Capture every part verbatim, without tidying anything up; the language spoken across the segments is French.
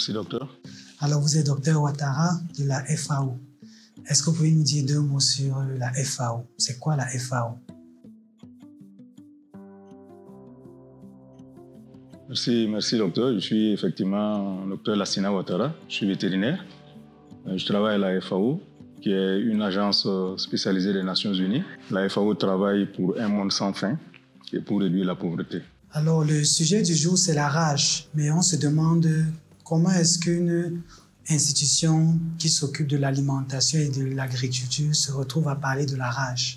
Merci, docteur. Alors, vous êtes docteur Ouattara de la F A O. Est-ce que vous pouvez nous dire deux mots sur la F A O? C'est quoi la F A O? Merci, merci, docteur. Je suis effectivement docteur Lassina Ouattara. Je suis vétérinaire. Je travaille à la F A O, qui est une agence spécialisée des Nations Unies. La F A O travaille pour un monde sans faim et pour réduire la pauvreté. Alors, le sujet du jour, c'est la rage. Mais on se demande comment est-ce qu'une institution qui s'occupe de l'alimentation et de l'agriculture se retrouve à parler de la rage.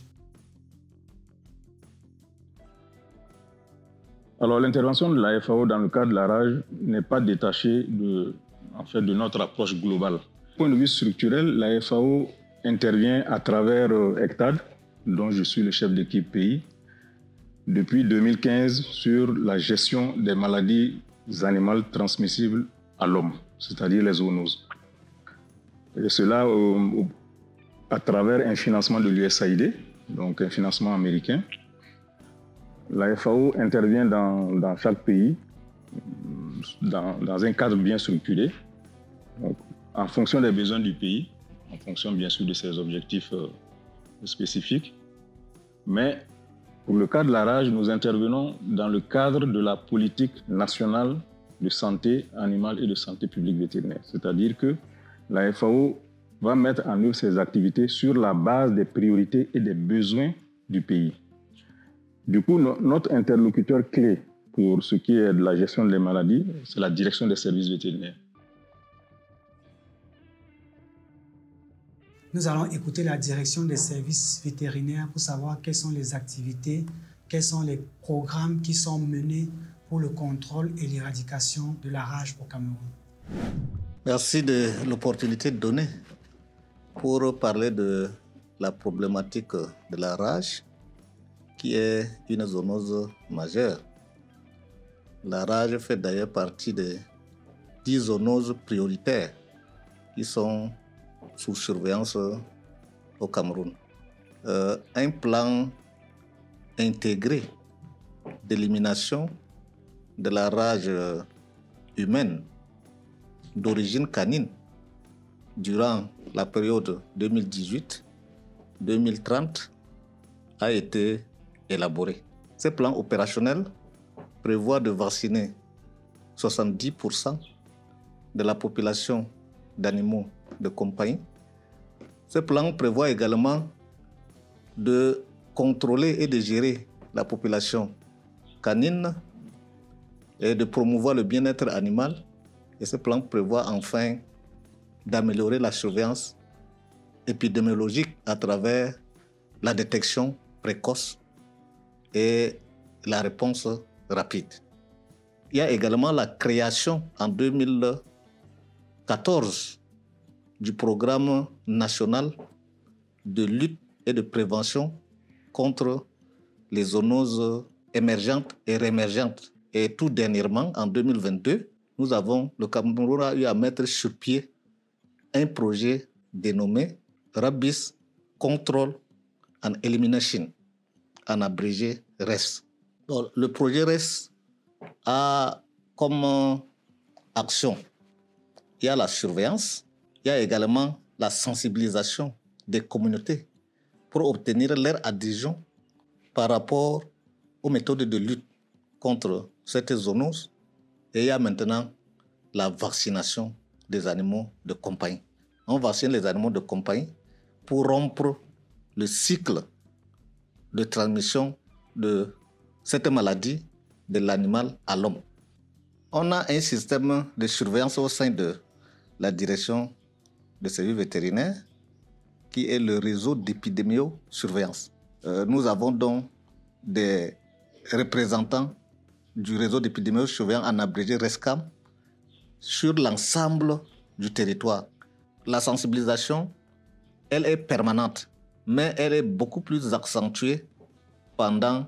Alors, l'intervention de la F A O dans le cadre de la rage n'est pas détachée de, en fait, de notre approche globale. Du point de vue structurel, la F A O intervient à travers ECTAD, dont je suis le chef d'équipe pays, depuis deux mille quinze sur la gestion des maladies animales transmissibles à l'homme, c'est-à-dire les zoonoses. Et cela euh, à travers un financement de l'U S A I D, donc un financement américain. La F A O intervient dans, dans chaque pays, dans, dans un cadre bien structuré, donc, en fonction des besoins du pays, en fonction bien sûr de ses objectifs euh, spécifiques. Mais pour le cas de la rage, nous intervenons dans le cadre de la politique nationale de santé animale et de santé publique vétérinaire. C'est-à-dire que la F A O va mettre en œuvre ses activités sur la base des priorités et des besoins du pays. Du coup, no- notre interlocuteur clé pour ce qui est de la gestion des maladies, c'est la direction des services vétérinaires. Nous allons écouter la direction des services vétérinaires pour savoir quelles sont les activités, quels sont les programmes qui sont menés pour le contrôle et l'éradication de la rage au Cameroun. Merci de l'opportunité donnée pour parler de la problématique de la rage, qui est une zoonose majeure. La rage fait d'ailleurs partie des dix zoonoses prioritaires qui sont sous surveillance au Cameroun. Euh, un plan intégré d'élimination de la rage humaine d'origine canine durant la période deux mille dix-huit deux mille trente a été élaboré. Ce plan opérationnel prévoit de vacciner soixante-dix pour cent de la population d'animaux de compagnie. Ce plan prévoit également de contrôler et de gérer la population canine et de promouvoir le bien-être animal. Et ce plan prévoit enfin d'améliorer la surveillance épidémiologique à travers la détection précoce et la réponse rapide. Il y a également la création en deux mille quatorze du programme national de lutte et de prévention contre les zoonoses émergentes et réémergentes. Et tout dernièrement, en deux mille vingt-deux, nous avons, le Cameroun a eu à mettre sur pied un projet dénommé Rabies Control and Elimination, en abrégé R E S. Donc, le projet R E S a comme action, il y a la surveillance, il y a également la sensibilisation des communautés pour obtenir leur adhésion par rapport aux méthodes de lutte contre cette zoonose. Et il y a maintenant la vaccination des animaux de compagnie. On vaccine les animaux de compagnie pour rompre le cycle de transmission de cette maladie de l'animal à l'homme. On a un système de surveillance au sein de la direction des services vétérinaires qui est le réseau d'épidémio-surveillance. Euh, nous avons donc des représentants du réseau d'épidémio-surveillance en abrégé RESCAM sur l'ensemble du territoire. La sensibilisation, elle est permanente, mais elle est beaucoup plus accentuée pendant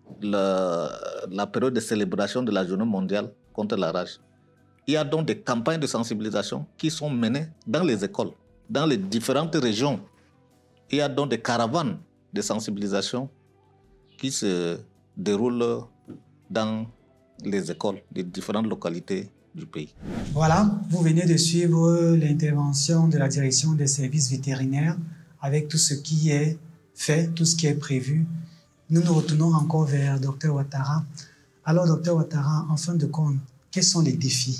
le, la période de célébration de la Journée mondiale contre la rage. Il y a donc des campagnes de sensibilisation qui sont menées dans les écoles, dans les différentes régions. Il y a donc des caravanes de sensibilisation qui se déroulent dans les écoles des différentes localités du pays. Voilà, vous venez de suivre l'intervention de la direction des services vétérinaires avec tout ce qui est fait, tout ce qui est prévu. Nous nous retournons encore vers docteur Ouattara. Alors, docteur Ouattara, en fin de compte, quels sont les défis?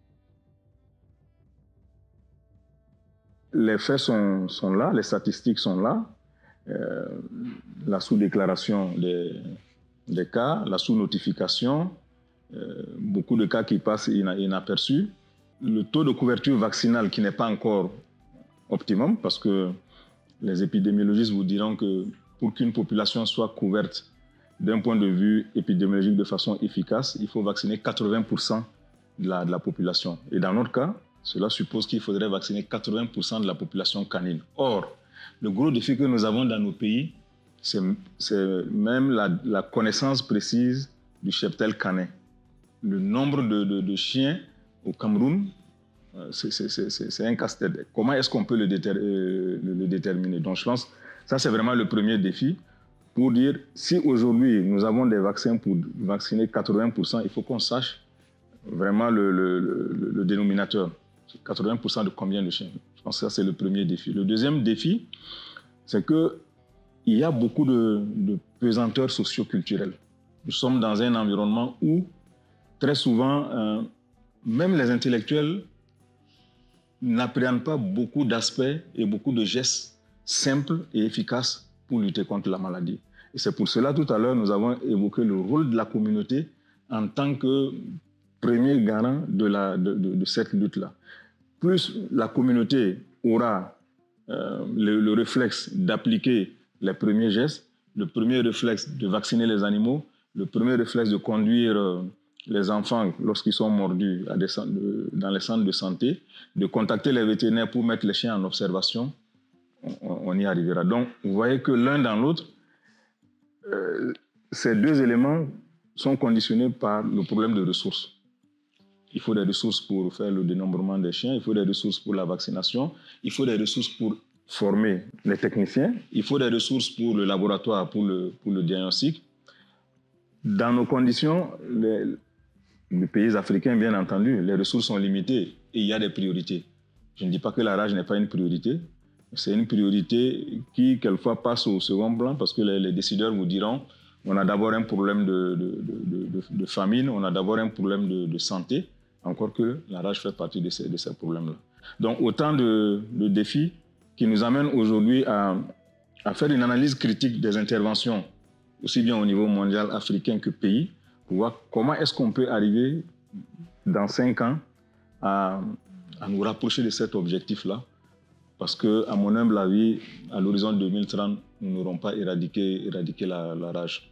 Les faits sont, sont là, les statistiques sont là. Euh, la sous-déclaration des, des cas, la sous-notification, euh, beaucoup de cas qui passent inaperçus. Le taux de couverture vaccinale qui n'est pas encore optimum, parce que les épidémiologistes vous diront que pour qu'une population soit couverte d'un point de vue épidémiologique de façon efficace, il faut vacciner quatre-vingts pour cent de la, de la population. Et dans notre cas, cela suppose qu'il faudrait vacciner quatre-vingts pour cent de la population canine. Or, le gros défi que nous avons dans nos pays, c'est même la, la connaissance précise du cheptel canin. Le nombre de, de, de chiens au Cameroun, c'est un casse-tête. Comment est-ce qu'on peut le, déter, euh, le, le déterminer? Donc je pense que ça, c'est vraiment le premier défi pour dire, si aujourd'hui nous avons des vaccins pour vacciner quatre-vingts pour cent, il faut qu'on sache vraiment le, le, le, le dénominateur. quatre-vingts pour cent de combien de chiens? Je pense que ça, c'est le premier défi. Le deuxième défi, c'est qu'il y a beaucoup de, de pesanteurs socio-culturelles. Nous sommes dans un environnement où, très souvent, euh, même les intellectuels n'appréhendent pas beaucoup d'aspects et beaucoup de gestes simples et efficaces pour lutter contre la maladie. Et c'est pour cela, tout à l'heure, nous avons évoqué le rôle de la communauté en tant que premier garant de, la, de, de, de cette lutte-là. Plus la communauté aura euh, le, le réflexe d'appliquer les premiers gestes, le premier réflexe de vacciner les animaux, le premier réflexe de conduire euh, les enfants lorsqu'ils sont mordus à des, de, dans les centres de santé, de contacter les vétérinaires pour mettre les chiens en observation, on, on y arrivera. Donc, vous voyez que l'un dans l'autre, euh, ces deux éléments sont conditionnés par le problème de ressources. Il faut des ressources pour faire le dénombrement des chiens, il faut des ressources pour la vaccination, il faut des ressources pour former les techniciens, il faut des ressources pour le laboratoire, pour le, pour le diagnostic. Dans nos conditions, les, les pays africains, bien entendu, les ressources sont limitées et il y a des priorités. Je ne dis pas que la rage n'est pas une priorité, c'est une priorité qui, quelquefois, passe au second plan parce que les, les décideurs vous diront on a d'abord un problème de, de, de, de, de famine, on a d'abord un problème de, de santé, encore que la rage fait partie de ces, de ces problèmes-là. Donc, autant de, de défis qui nous amènent aujourd'hui à, à faire une analyse critique des interventions, aussi bien au niveau mondial, africain que pays, pour voir comment est-ce qu'on peut arriver, dans cinq ans, à, à nous rapprocher de cet objectif-là. Parce que, à mon humble avis, à l'horizon deux mille trente, nous n'aurons pas éradiqué, éradiqué la, la rage.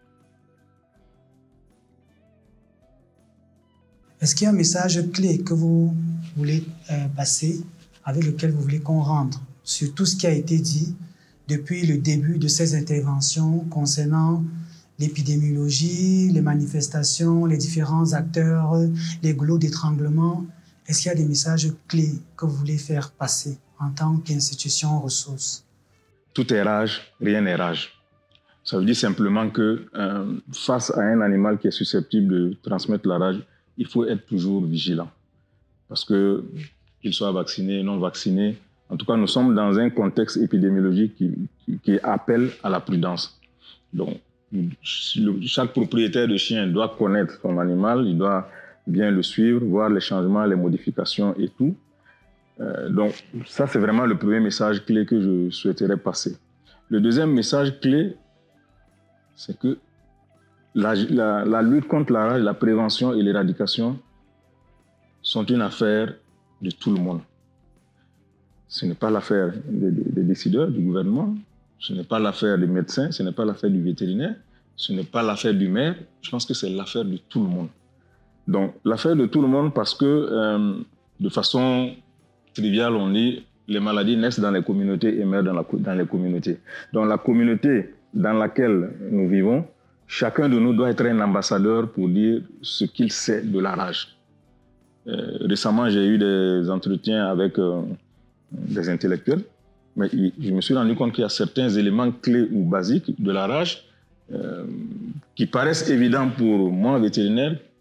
Est-ce qu'il y a un message clé que vous voulez euh, passer, avec lequel vous voulez qu'on rentre sur tout ce qui a été dit depuis le début de ces interventions concernant l'épidémiologie, les manifestations, les différents acteurs, les goulots d'étranglement? Est-ce qu'il y a des messages clés que vous voulez faire passer en tant qu'institution ressource? Tout est rage, rien n'est rage. Ça veut dire simplement que euh, face à un animal qui est susceptible de transmettre la rage, il faut être toujours vigilant. Parce que, qu'il soit vacciné, non vacciné, en tout cas, nous sommes dans un contexte épidémiologique qui, qui, qui appelle à la prudence. Donc, chaque propriétaire de chien doit connaître son animal, il doit bien le suivre, voir les changements, les modifications et tout. Euh, donc, ça, c'est vraiment le premier message clé que je souhaiterais passer. Le deuxième message clé, c'est que la, la, la lutte contre la rage, la prévention et l'éradication sont une affaire de tout le monde. Ce n'est pas l'affaire des, des décideurs, du gouvernement, ce n'est pas l'affaire des médecins, ce n'est pas l'affaire du vétérinaire, ce n'est pas l'affaire du maire, je pense que c'est l'affaire de tout le monde. Donc, l'affaire de tout le monde parce que, euh, de façon triviale, on dit les maladies naissent dans les communautés et meurent dans, la, dans les communautés. Donc, la communauté dans laquelle nous vivons, chacun de nous doit être un ambassadeur pour dire ce qu'il sait de la rage. Euh, récemment, j'ai eu des entretiens avec euh, des intellectuels, mais je me suis rendu compte qu'il y a certains éléments clés ou basiques de la rage euh, qui paraissent évidents pour moi, vétérinaire,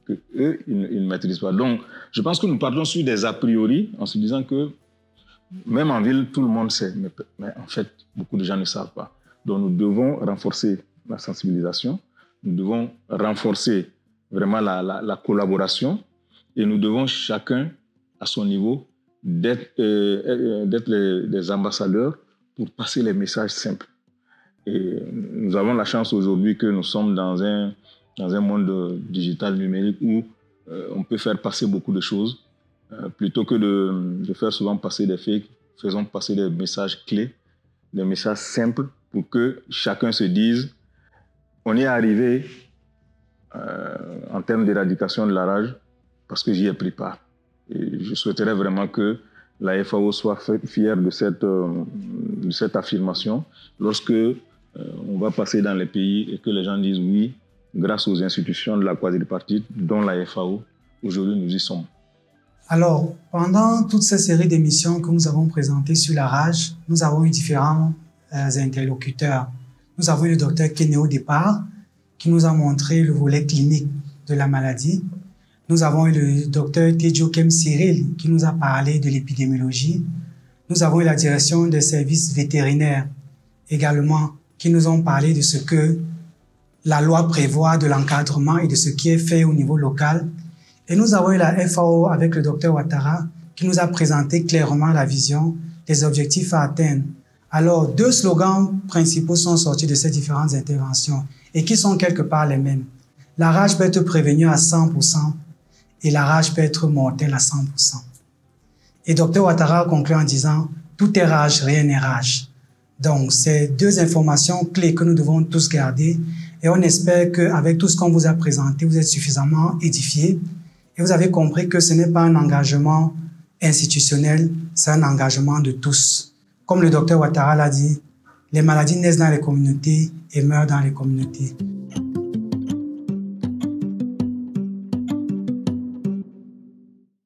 qu'eux, ils, ils ne maîtrisent pas. Donc, je pense que nous partons sur des a priori en se disant que même en ville, tout le monde sait, mais, mais en fait, beaucoup de gens ne savent pas. Donc, nous devons renforcer la sensibilisation, nous devons renforcer vraiment la, la, la collaboration et nous devons chacun, à son niveau, d'être euh, d'être les, les ambassadeurs pour passer les messages simples. Et nous avons la chance aujourd'hui que nous sommes dans un, dans un monde digital numérique où euh, on peut faire passer beaucoup de choses. Euh, plutôt que de, de faire souvent passer des fakes, faisons passer des messages clés, des messages simples pour que chacun se dise on est arrivé euh, en termes d'éradication de la rage parce que j'y ai pris part. Et je souhaiterais vraiment que la F A O soit fière de cette, euh, de cette affirmation lorsque euh, on va passer dans les pays et que les gens disent oui, grâce aux institutions de la quadripartite, dont la F A O, aujourd'hui nous y sommes. Alors, pendant toute cette série d'émissions que nous avons présentées sur la rage, nous avons eu différents euh, interlocuteurs. Nous avons eu le docteur Kene au départ, qui nous a montré le volet clinique de la maladie. Nous avons eu le docteur Tejokem Cyril, qui nous a parlé de l'épidémiologie. Nous avons eu la direction des services vétérinaires également, qui nous ont parlé de ce que la loi prévoit de l'encadrement et de ce qui est fait au niveau local. Et nous avons eu la F A O avec le docteur Ouattara qui nous a présenté clairement la vision des objectifs à atteindre. Alors, deux slogans principaux sont sortis de ces différentes interventions et qui sont quelque part les mêmes. La rage peut être prévenue à cent pour cent et la rage peut être mortelle à cent pour cent. Et docteur Ouattara conclut en disant « Tout est rage, rien n'est rage ». Donc, c'est deux informations clés que nous devons tous garder et on espère qu'avec tout ce qu'on vous a présenté, vous êtes suffisamment édifiés. Et vous avez compris que ce n'est pas un engagement institutionnel, c'est un engagement de tous. Comme le docteur Ouattara l'a dit, les maladies naissent dans les communautés et meurent dans les communautés.